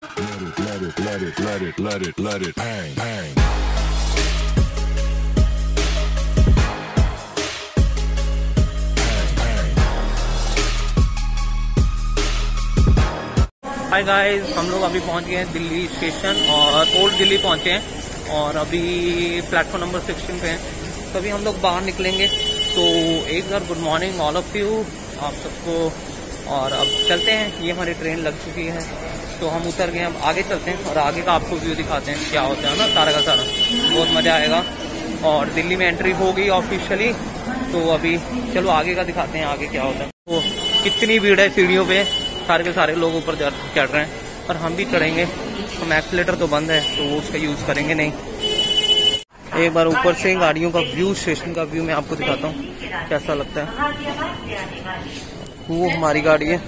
Let it bang, bang. Hi guys, हम लोग अभी पहुंच गए हैं दिल्ली स्टेशन और ओल्ड दिल्ली पहुंचे हैं और अभी प्लेटफॉर्म नंबर 16 पे हैं। तो अभी हम लोग बाहर निकलेंगे। तो एक बार good morning all of you, आप सबको। और अब चलते हैं, ये हमारी ट्रेन लग चुकी है तो हम उतर गए। अब आगे चलते हैं और आगे का आपको व्यू दिखाते हैं क्या होता है ना, सारा का सारा। बहुत मज़ा आएगा। और दिल्ली में एंट्री हो गई ऑफिशियली, तो अभी चलो आगे का दिखाते हैं आगे क्या होता है। तो कितनी भीड़ है सीढ़ियों पे, सारे के सारे लोग ऊपर चढ़ रहे हैं और हम भी चढ़ेंगे। हम एक्सीलेटर तो बंद है तो वो उसका यूज़ करेंगे नहीं। एक बार ऊपर से गाड़ियों का व्यू, स्टेशन का व्यू मैं आपको दिखाता हूँ कैसा लगता है। वो हमारी गाड़ी है,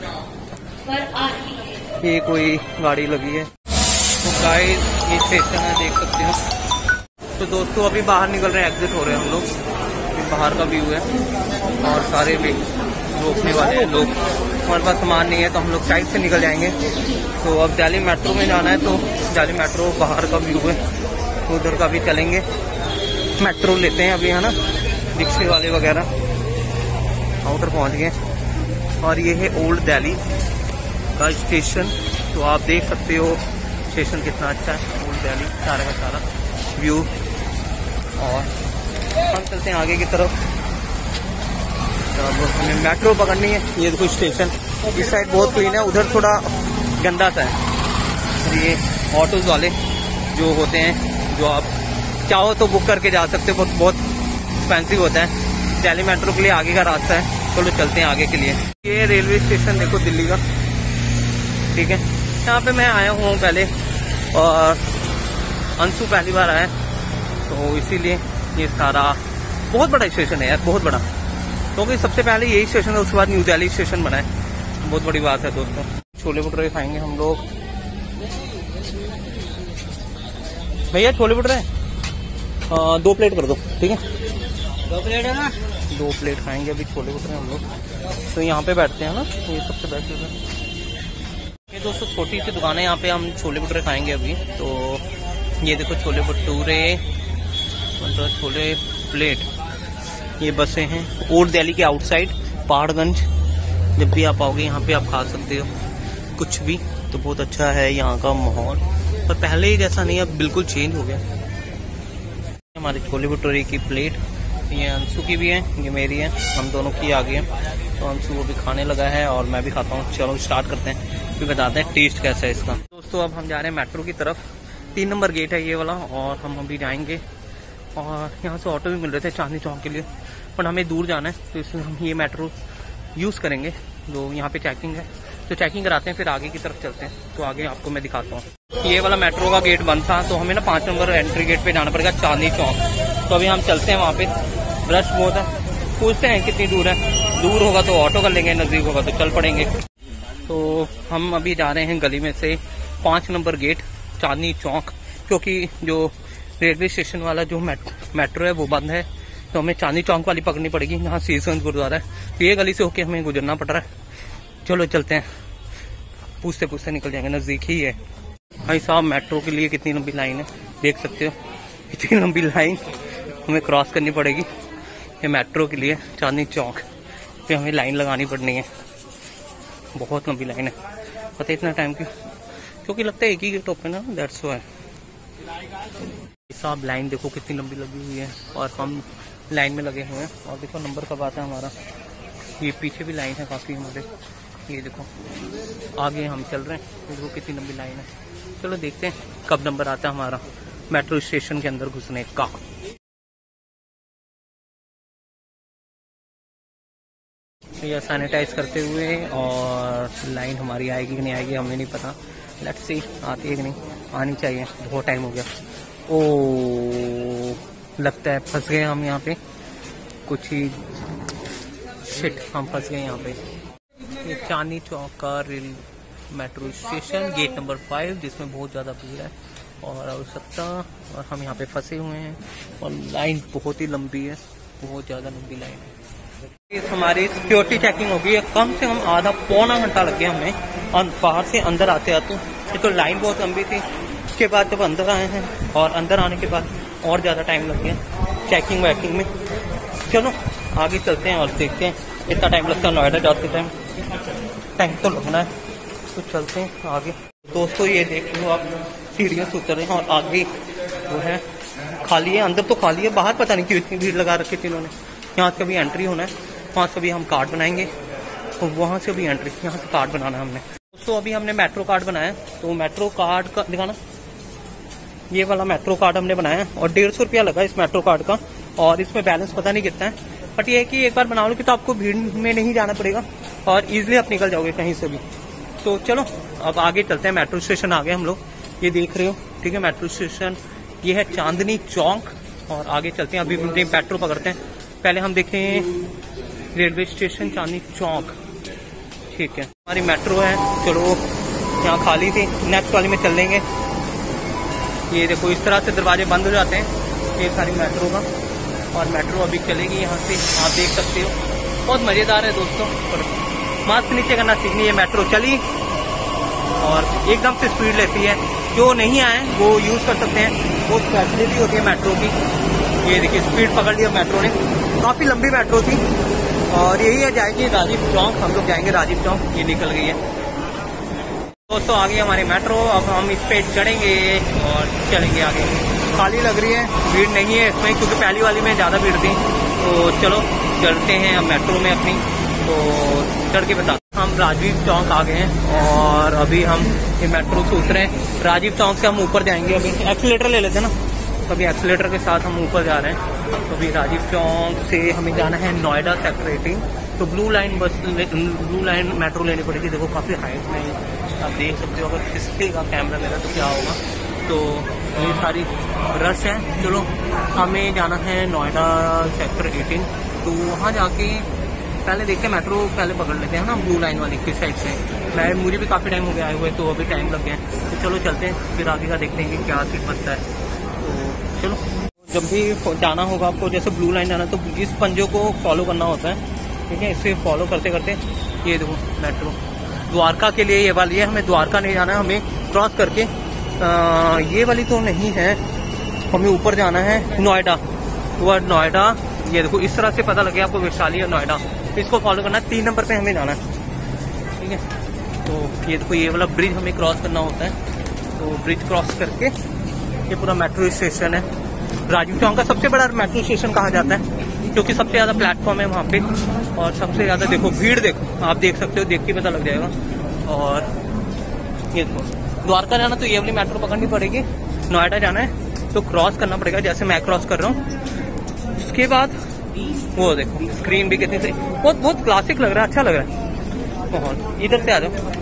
ये कोई गाड़ी लगी है। तो गाइस ये स्टेशन है, देख सकते हो। तो दोस्तों अभी बाहर निकल रहे हैं, एग्जिट हो रहे हैं हम लोग। बाहर का व्यू है और सारे भी रोकने वाले हैं लोग। हमारे पास सामान नहीं है तो हम लोग साइड से निकल जाएंगे। तो अब दिल्ली मेट्रो में जाना है तो दिल्ली मेट्रो बाहर का व्यू है, तो उधर का भी चलेंगे। मेट्रो लेते हैं अभी, है ना, रिक्शे वाले वगैरह। आउटर पहुंच गए और ये है ओल्ड दिल्ली का स्टेशन। तो आप देख सकते हो स्टेशन कितना अच्छा है, ओल्ड दिल्ली सारा का सारा व्यू। और हम चलते हैं आगे की तरफ। अब हमें मेट्रो पकड़नी है। ये देखो स्टेशन, इस साइड बहुत क्लीन है, उधर थोड़ा गंदा सा है। ये ऑटोज वाले जो होते हैं, जो आप चाहो तो बुक करके जा सकते हो, बहुत एक्सपेंसिव होता है। दिल्ली मेट्रो के लिए आगे का रास्ता है, चलो चलते हैं आगे के लिए। ये रेलवे स्टेशन देखो दिल्ली का, ठीक है। यहाँ पे मैं आया हुआ हूँ पहले और अंशु पहली बार आया, तो इसीलिए ये सारा बहुत बड़ा स्टेशन है यार, बहुत बड़ा। क्योंकि सबसे पहले यही स्टेशन है, उसके बाद न्यू दिल्ली स्टेशन बना है। बहुत बड़ी बात है दोस्तों। छोले भटूरे खाएंगे हम लोग। भैया छोले भटूरे 2 प्लेट कर दो, ठीक है। 2 प्लेट है ना, 2 प्लेट खाएंगे अभी छोले भटूरे हम लोग। तो यहाँ पे बैठते हैं ना, ये सबसे बेस्ट है। ये दोस्तों छोटी सी दुकान है, यहाँ पे हम छोले भटूरे खाएंगे अभी। तो ये देखो छोले भटूरे, मतलब छोले प्लेट। ये बसें हैं ओल्ड दिल्ली के आउटसाइड पहाड़गंज। जब भी आप आओगे यहाँ पे आप खा सकते हो कुछ भी। तो बहुत अच्छा है यहाँ का माहौल, पर पहले ही जैसा नहीं, अब बिल्कुल चेंज हो गया। हमारे छोले भटूरे की प्लेट, ये अंशु की भी है, ये मेरी है, हम दोनों की आ गई है। तो अंशु वो भी खाने लगा है और मैं भी खाता हूँ। चलो स्टार्ट करते हैं, फिर बताते हैं टेस्ट कैसा है इसका। दोस्तों अब हम जा रहे हैं मेट्रो की तरफ। 3 नंबर गेट है ये वाला और हम अभी जाएंगे। और यहाँ से ऑटो भी मिल रहे थे चांदनी चौक के लिए, पर हमें दूर जाना है तो इसलिए हम ये मेट्रो यूज़ करेंगे। जो यहाँ पे चेकिंग है तो चेकिंग कराते हैं, फिर आगे की तरफ चलते हैं। तो आगे आपको मैं दिखाता हूँ। ये वाला मेट्रो का गेट बंद था तो हमें ना 5 नंबर एंट्री गेट पे जाना पड़ेगा, चांदनी चौक। तो अभी हम चलते हैं, वहाँ पे रश बहुत है। पूछते हैं कितनी दूर है, दूर होगा तो ऑटो कर लेंगे, नज़दीक होगा तो चल पड़ेंगे। तो हम अभी जा रहे हैं गली में से 5 नंबर गेट चांदनी चौक, क्योंकि जो रेलवे स्टेशन वाला जो मेट्रो है वो बंद है। तो हमें चांदनी चौक वाली पकड़नी पड़ेगी, यहाँ शीशगंज गुरुद्वारा है। तो ये गली से होके हमें गुजरना पड़ रहा है। चलो चलते हैं, पूछते पूछते निकल जाएंगे, नज़दीक ही है। भाई साहब मेट्रो के लिए कितनी लंबी लाइन है, देख सकते हो। इतनी लंबी लाइन हमें क्रॉस करनी पड़ेगी ये मेट्रो के लिए। चांदनी चौक पे हमें लाइन लगानी पड़नी है, बहुत लंबी लाइन है। पता इतना टाइम क्यों? क्योंकि लगता है एक ही गेट ओपन है, दैट्स व्हाई। साहब लाइन देखो कितनी लंबी लगी हुई है और हम लाइन में लगे हुए हैं। और देखो नंबर कब आता है हमारा। ये पीछे भी लाइन है काफ़ी हमारे, ये देखो आगे हम चल रहे हैं, देखो कितनी लंबी लाइन है। चलो देखते हैं कब नंबर आता है हमारा मेट्रो स्टेशन के अंदर घुसने का। ये सैनिटाइज करते हुए, और लाइन हमारी आएगी कि नहीं आएगी हमें नहीं पता। लेट्स सी आती है कि नहीं, आनी चाहिए, बहुत टाइम हो गया। ओ लगता है फंस गए हम यहाँ पे, कुछ ही शिट, हम फंस गए यहाँ पे। ये चांदनी चौक का rail metro station, gate number 5, जिसमें बहुत ज़्यादा भीड़ है और आवश्यकता, और हम यहाँ पे फंसे हुए हैं। और लाइन बहुत ही लंबी है, बहुत ज़्यादा लंबी लाइन है। हमारी सिक्योरिटी चेकिंग होगी, कम से कम आधा पौना घंटा लग गया हमें, और बाहर से अंदर आते आते तो लाइन बहुत लंबी थी। उसके बाद जब अंदर आए हैं और अंदर आने के बाद और ज़्यादा टाइम लग गया चेकिंग वैकिंग में। चलो आगे चलते हैं और देखते हैं। इतना टाइम लगता है नोएडा जाते टाइम तो लगना है, तो चलते हैं आगे। दोस्तों ये देख लो आप, सीढ़ियों से उतर रहे हैं और आगे वो है खाली है, अंदर तो खाली है, बाहर पता नहीं क्यों इतनी भीड़ लगा रखी थी इन्होंने। यहाँ से अभी एंट्री होना है, वहाँ से अभी हम कार्ड बनाएंगे और वहाँ से अभी एंट्री, यहाँ से कार्ड बनाना है हमने। दोस्तों अभी हमने मेट्रो कार्ड बनाया, तो मेट्रो कार्ड का दिखाना, ये वाला मेट्रो कार्ड हमने बनाया और 150 रुपया लगा इस मेट्रो कार्ड का। और इसमें बैलेंस पता नहीं कितना है, बट ये है कि एक बार बना लो कि तो आपको भीड़ में नहीं जाना पड़ेगा और इजीली आप निकल जाओगे कहीं से भी। तो चलो अब आगे चलते हैं। मेट्रो स्टेशन आ गए हम लोग, ये देख रहे हो, ठीक है। मेट्रो स्टेशन ये है चांदनी चौक और आगे चलते हैं। अभी मेट्रो पकड़ते हैं, पहले हम देखें रेलवे स्टेशन चांदनी चौक, ठीक है। हमारी मेट्रो है, चलो यहाँ खाली थी, नेक्स्ट वाली में चल लेंगे। ये देखो इस तरह से दरवाजे बंद हो जाते हैं ये सारी मेट्रो का, और मेट्रो अभी चलेगी यहाँ से, आप देख सकते हो। बहुत मज़ेदार है दोस्तों, और मास्क नीचे करना सीखनी है। मेट्रो चली और एकदम से स्पीड लेती है, जो नहीं आए वो यूज़ कर सकते हैं, वो फैसिलिटी होती है मेट्रो की। ये देखिए स्पीड पकड़ लिया मेट्रो ने, काफ़ी लंबी मेट्रो थी और यही है जाएगी राजीव चौक। हम लोग जाएंगे राजीव चौक, ये निकल गई है दोस्तों। आ गई हमारी मेट्रो, अब हम इस पे चढ़ेंगे और चलेंगे आगे। खाली लग रही है, भीड़ नहीं है इसमें क्योंकि पहली वाली में ज़्यादा भीड़ थी। तो चलो चलते हैं अब मेट्रो में अपनी, तो चढ़ के बता। हम राजीव चौक आ गए हैं और अभी हम ये मेट्रो से उतरे हैं। राजीव चौक से हम ऊपर जाएंगे, अभी एक्सीलेटर ले लेते हैं ना, अभी एक्सीलेटर के साथ हम ऊपर जा रहे हैं। तो अभी राजीव चौक से हमें जाना है नोएडा सेक्टर 18। तो ब्लू लाइन मेट्रो लेनी पड़ेगी। देखो काफ़ी हाइट में, आप देख सकते हो, अगर फिसलेगा कैमरा मेरा तो क्या होगा। तो ये सारी रश है। चलो हमें जाना है नोएडा सेक्टर 18, तो वहाँ जाके पहले देखते हैं मेट्रो पहले पकड़ लेते हैं ना, ब्लू लाइन वाली किस साइड से। मुझे भी काफ़ी टाइम हो गया आए हुए, तो अभी टाइम लग गया है। तो चलो चलते हैं, फिर आगे का देखते हैं कि क्या सीट बचता है। तो चलो जब भी जाना होगा आपको, जैसे ब्लू लाइन जाना तो इस पंजों को फॉलो करना होता है, ठीक है। इसे फॉलो करते करते ये देखो मेट्रो द्वारका के लिए ये वाली है, हमें द्वारका नहीं जाना है, हमें क्रॉस करके ये वाली तो नहीं है, हमें ऊपर जाना है नोएडा, नोएडा। ये देखो इस तरह से पता लगे आपको वैशाली और नोएडा, इसको फॉलो करना है। 3 नंबर पे हमें जाना है, ठीक है। तो ये देखो ये वाला ब्रिज हमें क्रॉस करना होता है, तो ब्रिज क्रॉस करके ये पूरा मेट्रो स्टेशन है। राजीव चौक का सबसे बड़ा मेट्रो स्टेशन कहा जाता है क्योंकि सबसे ज़्यादा प्लेटफॉर्म है वहाँ पे और सबसे ज़्यादा देखो भीड़, देखो आप देख सकते हो, देख के पता लग जाएगा। और ये देखो द्वारका जाना तो ये वाली मेट्रो पकड़नी पड़ेगी, नोएडा जाना है तो क्रॉस करना पड़ेगा, जैसे मैं क्रॉस कर रहा हूँ। उसके बाद वो देखो स्क्रीन भी कितनी, बहुत क्लासिक लग रहा है, अच्छा लग रहा है। और इधर से आ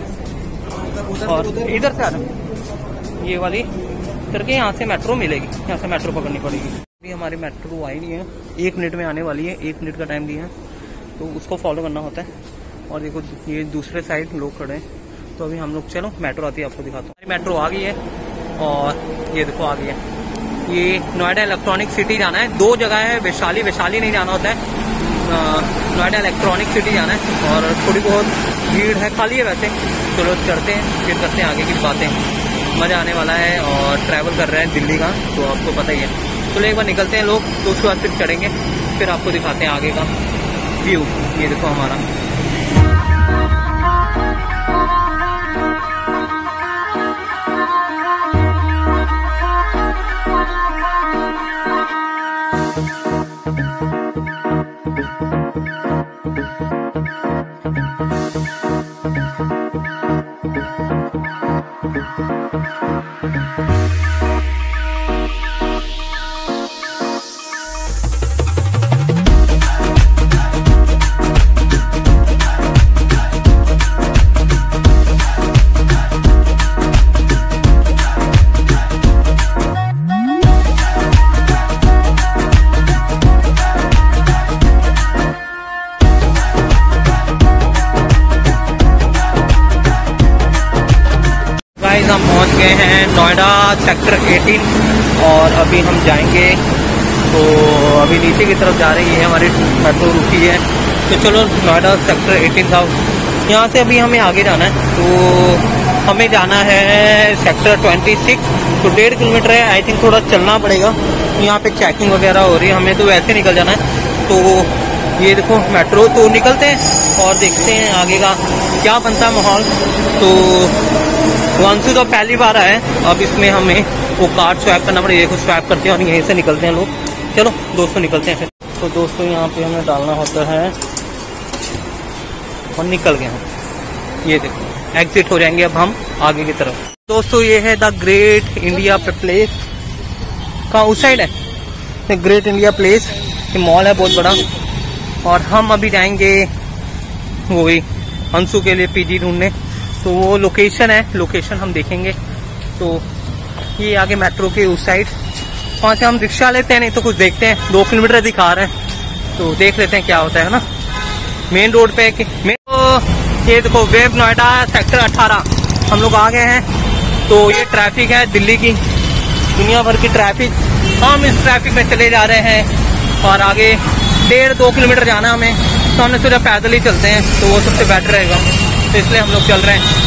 जाओ और इधर से आ जाओ, ये वाली करके यहाँ से मेट्रो मिलेगी, यहाँ से मेट्रो पकड़नी पड़ेगी। अभी हमारी मेट्रो आई नहीं है, 1 मिनट में आने वाली है, 1 मिनट का टाइम दिया है, तो उसको फॉलो करना होता है। और देखो ये दूसरे साइड लोग खड़े हैं, तो अभी हम लोग चलो मेट्रो आती है आपको दिखाता हूँ। हमारी मेट्रो आ गई है और ये देखो आ गई है। ये नोएडा इलेक्ट्रॉनिक सिटी जाना है, 2 जगह है, वैशाली नहीं जाना होता है, नोएडा इलेक्ट्रॉनिक सिटी जाना है। और थोड़ी बहुत भीड़ है, खाली है वैसे। चलो चढ़ते हैं, फिर करते हैं आगे की बातें, मज़ा आने वाला है। और ट्रैवल कर रहे हैं दिल्ली का, तो आपको पता ही है। चलो एक बार निकलते हैं लोग, तो उसके बाद फिर चढ़ेंगे, फिर आपको दिखाते हैं आगे का व्यू। ये देखो हमारा हम पहुंच गए हैं नोएडा सेक्टर 18 और अभी हम जाएंगे, तो अभी नीचे की तरफ जा रही है हमारी मेट्रो रुकी है। तो चलो नोएडा सेक्टर 18 था, यहाँ से अभी हमें आगे जाना है। तो हमें जाना है सेक्टर 26, तो 1.5 किलोमीटर है। आई थिंक थोड़ा चलना पड़ेगा, यहाँ पे चेकिंग वगैरह हो रही है, हमें तो वैसे निकल जाना है। तो ये देखो मेट्रो, तो निकलते हैं और देखते हैं आगे का क्या बनता है माहौल। तो वांसू तो पहली बार आया है, अब इसमें हमें वो कार्ड स्वैप करना पड़ेगा। देखो स्वैप करते हैं और यहीं से निकलते हैं लोग। चलो दोस्तों निकलते हैं फिर। तो दोस्तों यहाँ पे हमें डालना होता है और निकल गए हम। ये देखो एग्जिट हो जाएंगे अब हम आगे की तरफ। दोस्तों ये है द ग्रेट इंडिया प्लेस, कहाँ उस साइड है द ग्रेट इंडिया प्लेस, ये मॉल है बहुत बड़ा। और हम अभी जाएंगे वही अंशु के लिए पीजी ढूंढने, तो वो लोकेशन है, लोकेशन हम देखेंगे। तो ये आगे मेट्रो के उस साइड, वहाँ से हम रिक्शा लेते हैं, नहीं तो कुछ देखते हैं। 2 किलोमीटर दिखा रहे हैं, तो देख लेते हैं क्या होता है ना। मेन रोड पे ये देखो वेब नोएडा सेक्टर 18 हम लोग आ गए हैं। तो ये ट्रैफिक है दिल्ली की, दुनिया भर की ट्रैफिक, हम इस ट्रैफिक में चले जा रहे हैं। और आगे 1.5-2 किलोमीटर जाना हमें, तो हमने सोचा पैदल ही चलते हैं, तो वो सबसे बेटर रहेगा, तो इसलिए हम लोग चल रहे हैं।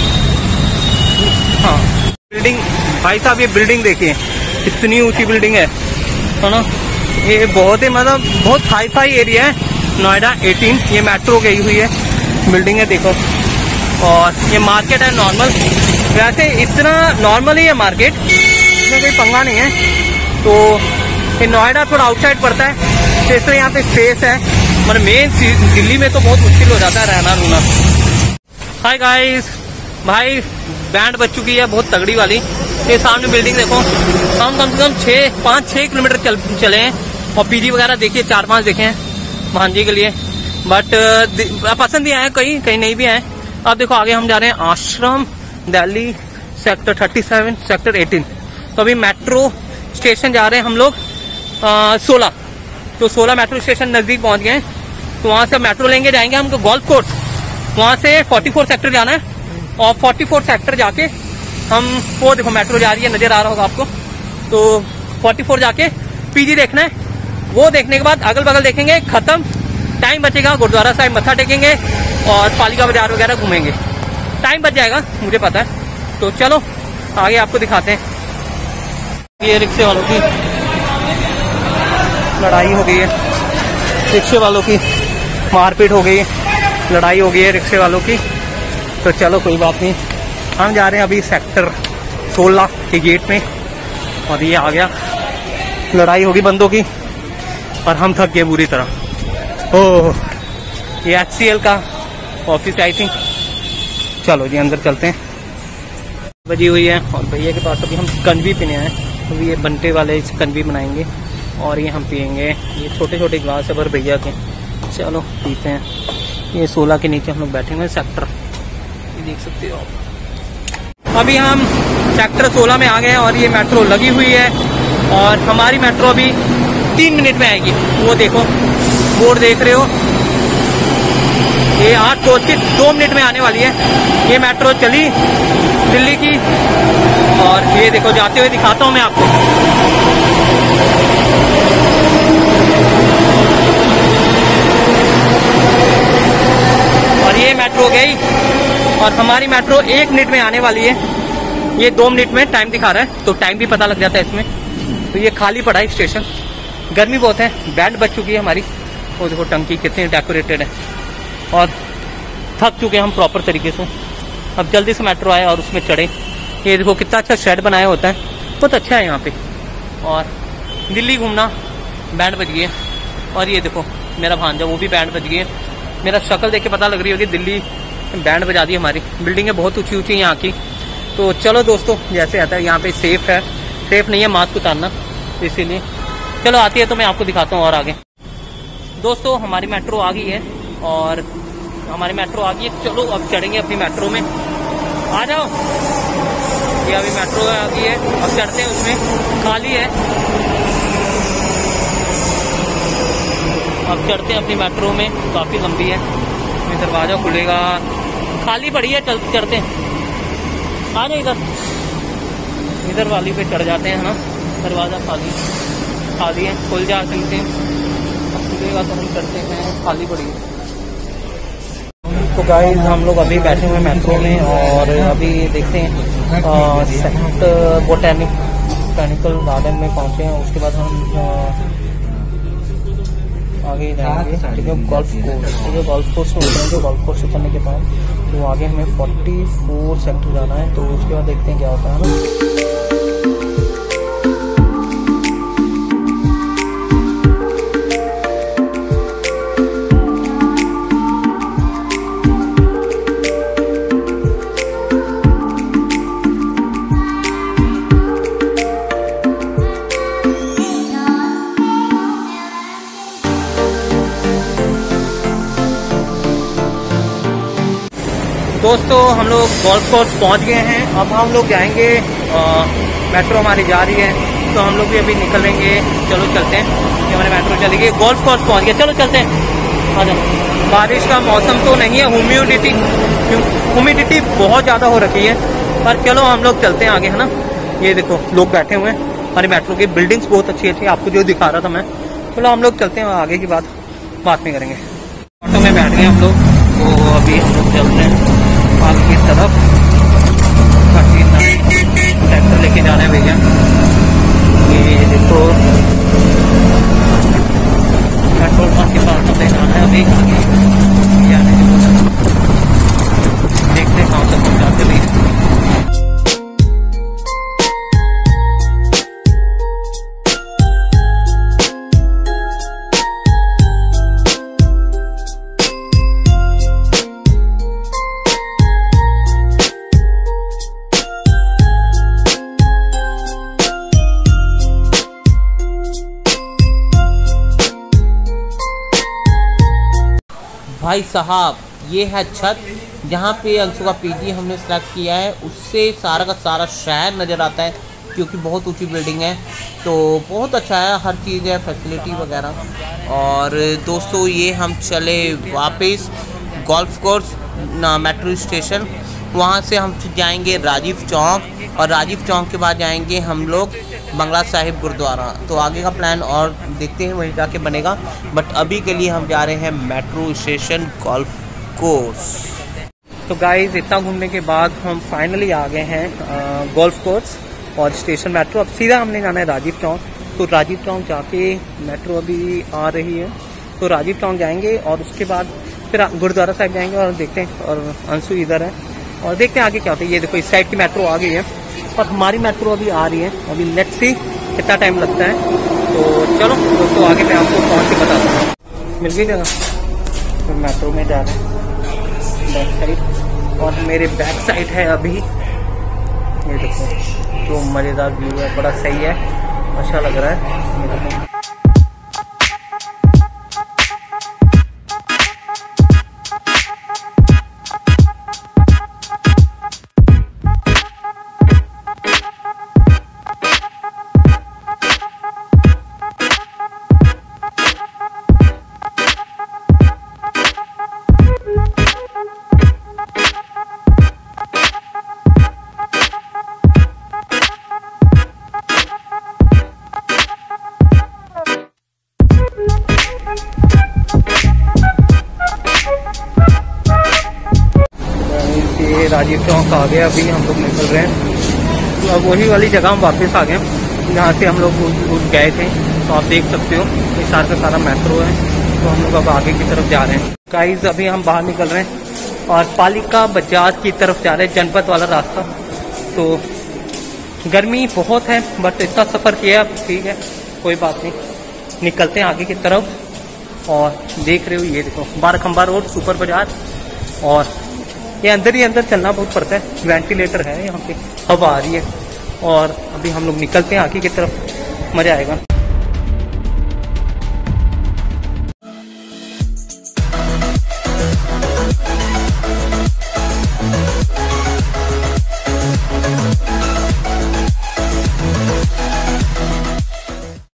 हाँ बिल्डिंग, भाई साहब ये बिल्डिंग देखिए कितनी ऊंची बिल्डिंग है ना। ये बहुत ही मतलब बहुत हाई फाई एरिया है नोएडा 18, ये मेट्रो गई हुई है बिल्डिंग है देखो। और ये मार्केट है नॉर्मल, वैसे इतना नॉर्मल ही है मार्केट, इसमें कोई पंगा नहीं है। तो ये नोएडा थोड़ा आउटसाइड पड़ता है, तो इसलिए यहाँ पे स्पेस है, मतलब मेन दिल्ली में तो बहुत मुश्किल हो जाता है रहना रूना। हाय गाइस, भाई बैंड बज चुकी है बहुत तगड़ी वाली। ये सामने बिल्डिंग देखो, हम कम से कम 5-6 किलोमीटर चले हैं। और पीजी वगैरह देखिए 4-5 देखे हैं भांजी के लिए, बट पसंद ही आए, कहीं नहीं भी आए। अब देखो आगे हम जा रहे हैं आश्रम दिल्ली सेक्टर 37 सेक्टर 18। तो अभी मेट्रो स्टेशन जा रहे हैं हम लोग 16, तो 16 मेट्रो स्टेशन नजदीक पहुंच गए। तो वहां से मेट्रो लेंगे, जाएंगे हमको गोल्फ कोर्स, वहां से 44 सेक्टर जाना है। और 44 सेक्टर जाके हम, वो देखो मेट्रो जा रही है, नजर आ रहा होगा आपको। तो 44 जाके पीजी देखना है, वो देखने के बाद अगल बगल देखेंगे, खत्म टाइम बचेगा, गुरुद्वारा साहिब मत्था टेकेंगे और पालिका बाजार वगैरह घूमेंगे, टाइम बच जाएगा मुझे पता है। तो चलो आगे आपको दिखाते हैं। ये रिक्शे वालों की लड़ाई हो गई है, रिक्शे वालों की मारपीट हो गई है, लड़ाई हो गई है रिक्शे वालों की। तो चलो कोई बात नहीं, हम जा रहे हैं अभी सेक्टर 16 के गेट में। और ये आ गया, लड़ाई होगी बंदों की और हम थक गए बुरी तरह। ओह ये HCL का ऑफिस आई थिंक। चलो जी अंदर चलते हैं, बजी हुई है। और भैया के पास अभी हम चिकनवी पीने आए, अभी ये बनटे वाले चिकनवी बनाएंगे और ये हम पियेंगे। ये छोटे छोटे ग्लास है पर भैया के, चलो पीते हैं। ये 16 के नीचे हम लोग बैठे हुए सेक्टर, ये देख सकते हो आप। अभी हम सेक्टर 16 में आ गए हैं और ये मेट्रो लगी हुई है और हमारी मेट्रो अभी 3 मिनट में आएगी। वो देखो बोर्ड देख रहे हो, ये 8:02 में आने वाली है। ये मेट्रो चली दिल्ली की, और ये देखो जाते हुए दिखाता हूँ मैं आपको। और ये मेट्रो गई और हमारी मेट्रो 1 मिनट में आने वाली है। ये 2 मिनट में टाइम दिखा रहा है, तो टाइम भी पता लग जाता है इसमें। तो ये खाली पड़ा है स्टेशन, गर्मी बहुत है, बैंड बज चुकी है हमारी। वो देखो टंकी कितनी डेकोरेटेड है और थक चुके हैं हम प्रॉपर तरीके से। अब जल्दी से मेट्रो आए और उसमें चढ़े। ये देखो कितना अच्छा शेड बनाया होता है, बहुत अच्छा है यहाँ पे। और दिल्ली घूमना, बैंड बज गई है। और ये देखो मेरा भांजा, वो भी बैंड बज गई है। मेरा शक्ल देख के पता लग रही होगी दिल्ली बैंड बजा दी हमारी। बिल्डिंगें बहुत ऊंची ऊंची यहाँ की। तो चलो दोस्तों जैसे आता है, यहाँ पे सेफ है, सेफ नहीं है मास्क उतारना, इसीलिए चलो आती है तो मैं आपको दिखाता हूँ और आगे। दोस्तों हमारी मेट्रो आ गई है और हमारी मेट्रो आ गई है। चलो अब चढ़ेंगे अपनी मेट्रो में, आ जाओ। ये अभी मेट्रो आ गई है, अब चढ़ते हैं उसमें, खाली है। अब चढ़ते हैं अपनी मेट्रो में, काफी लंबी है, दरवाजा खुलेगा, खाली पड़ी है, चढ़ते हैं। आ जाओ इधर वाली पे चढ़ जाते हैं ना, दरवाजा खाली है, खुल जा सकते हैं, खुलेगा तो हम चढ़ते हैं, खाली पड़ी है। तो गाइस हम लोग अभी बैठे हुए मेट्रो में और अभी देखते हैं बोटैनिकल गार्डन में पहुंचे हैं। उसके बाद हम आगे जाएंगे ठीक है गोल्फ कोर्स। ठीक है गोल्फ कोर्स में उतरेंगे। गोल्फ कोर्स उतरने के बाद तो आगे हमें 44 सेक्टर जाना है। तो उसके बाद देखते हैं क्या होता है ना। दोस्तों हम लोग गोल्फ कोर्स पहुंच गए हैं। अब हम लोग जाएंगे मेट्रो हमारी जा रही है तो हम लोग भी अभी निकलेंगे। चलो चलते हैं। ये हमारे मेट्रो चली गई। गोल्फ कोर्स पहुंच गए। चलो चलते हैं। आ जाओ। बारिश का मौसम तो नहीं है। ह्यूमिडिटी बहुत ज़्यादा हो रखी है पर चलो हम लोग चलते हैं आगे है ना। ये देखो लोग बैठे हुए हैं। हमारी मेट्रो की बिल्डिंग्स बहुत अच्छी अच्छी आपको जो दिखा रहा था मैं। चलो हम लोग चलते हैं आगे की बात में करेंगे। ऑटो में बैठ गए हम लोग तो अभी हम लोग चलते हैं आगे की तरफ। 39 सेक्टर लेके जाना है भैया। ये देखो पेट्रोल पंप के पास हमें जाना है अभी आगे जाने के बाद देखते हैं कहाँ तक पहुँचाते भैया। भाई साहब ये है छत जहाँ पे अंशु का पीजी हमने सेलेक्ट किया है। उससे सारा का सारा शहर नज़र आता है क्योंकि बहुत ऊंची बिल्डिंग है। तो बहुत अच्छा है, हर चीज़ है, फैसिलिटी वगैरह। और दोस्तों ये हम चले वापस गोल्फ कोर्स मेट्रो स्टेशन। वहाँ से हम जाएंगे राजीव चौक और राजीव चौक के बाद जाएंगे हम लोग बंगला साहिब गुरुद्वारा। तो आगे का प्लान और देखते हैं वहीं जाके बनेगा। बट अभी के लिए हम जा रहे हैं मेट्रो स्टेशन गोल्फ कोर्स। तो गाइस इतना घूमने के बाद हम फाइनली आ गए हैं गोल्फ कोर्स और स्टेशन मेट्रो। अब सीधा हमने जाना है राजीव चौक। तो राजीव चौक जाके मेट्रो अभी आ रही है तो राजीव चौक जाएंगे और उसके बाद फिर गुरुद्वारा साहिब जाएंगे और देखते हैं। और अंशु इधर है और देखते हैं आगे क्या होता है। ये देखो इस साइड की मेट्रो आ गई है और हमारी मेट्रो अभी आ रही है। अभी लेट्स सी कितना टाइम लगता है। तो चलो दोस्तों आगे मैं आपको पहुंच के बताता हूँ। मिल गई जगह। तो मेट्रो में जा रहे हैं बैक साइड और मेरे बैक साइड है अभी। ये देखो जो मज़ेदार व्यू है, बड़ा सही है, अच्छा लग रहा है। ये देखो राजीव चौक आ गए। अभी हम लोग निकल रहे हैं। तो अब वही वाली जगह हम वापस आ गए जहाँ से हम लोग गए थे। तो आप देख सकते हो ये सारा का सारा मेट्रो है। तो हम लोग अब आगे की तरफ जा रहे हैं। गाइस अभी हम बाहर निकल रहे हैं और पालिका बाजार की तरफ जा रहे हैं, जनपद वाला रास्ता। तो गर्मी बहुत है बट इतना सफ़र किया ठीक है, कोई बात नहीं। निकलते हैं आगे की तरफ और देख रहे हो ये देखो बारखंबा रोड सुपर बाजार। और ये अंदर ही अंदर चलना बहुत पड़ता है। वेंटिलेटर है यहाँ पे, हवा आ रही है। और अभी हम लोग निकलते हैं आगे की तरफ, मज़ा आएगा।